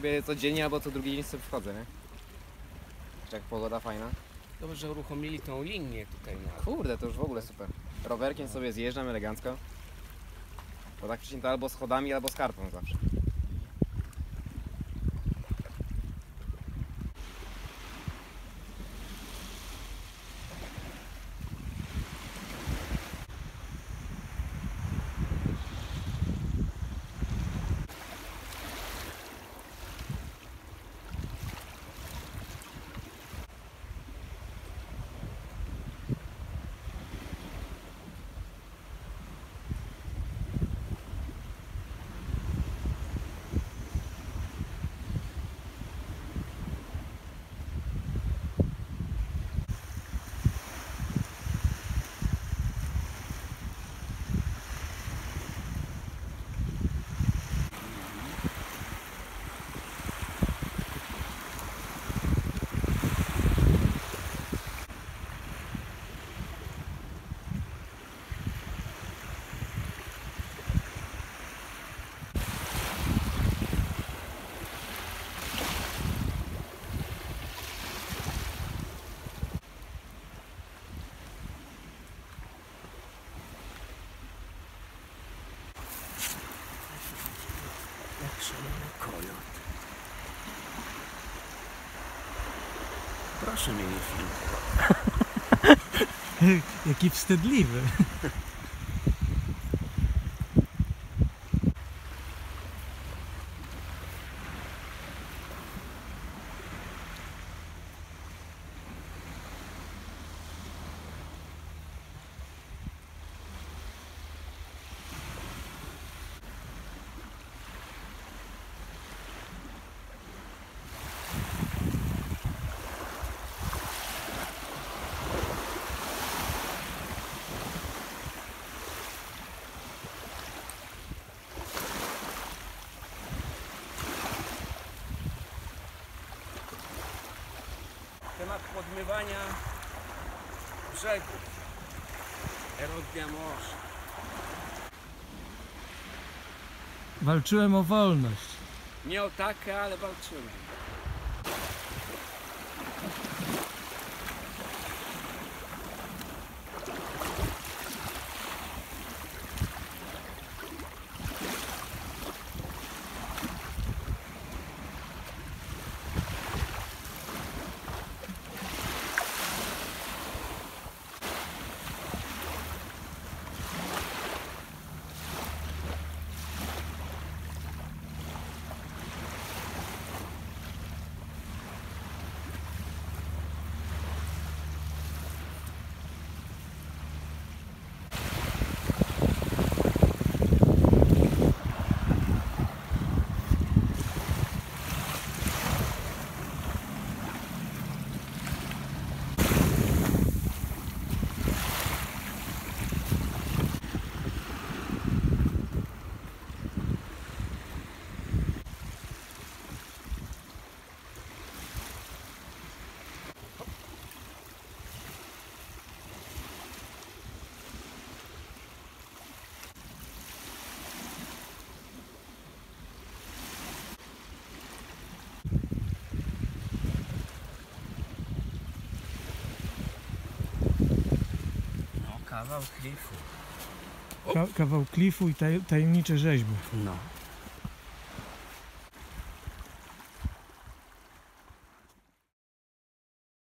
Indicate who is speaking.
Speaker 1: sobie codziennie albo co drugi dzień sobie wchodzę, nie? Jak pogoda fajna.
Speaker 2: Dobrze, że uruchomili tą linię tutaj na...
Speaker 1: Kurde, to już w ogóle super. Rowerkiem sobie zjeżdżam elegancko. Bo tak wcześniej to albo schodami, albo skarpą zawsze.
Speaker 2: Kojot. Proszę mnie nie filmować.
Speaker 3: Jaki wstydliwy.
Speaker 2: Temat podmywania brzegów, erozja morza.
Speaker 3: Walczyłem o wolność.
Speaker 2: Nie o takie, ale walczymy. Kawał klifu.
Speaker 3: Kawał klifu i tajemnicze rzeźby.
Speaker 2: No.